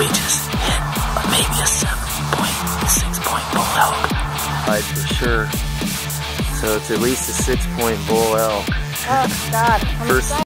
we just hit maybe a 6-point bull elk. For sure. So it's at least a 6-point bull elk. Oh God.